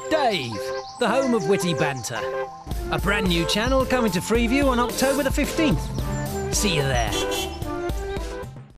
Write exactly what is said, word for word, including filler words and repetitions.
Dave, the home of witty banter. A brand new channel coming to Freeview on October the fifteenth. See you there.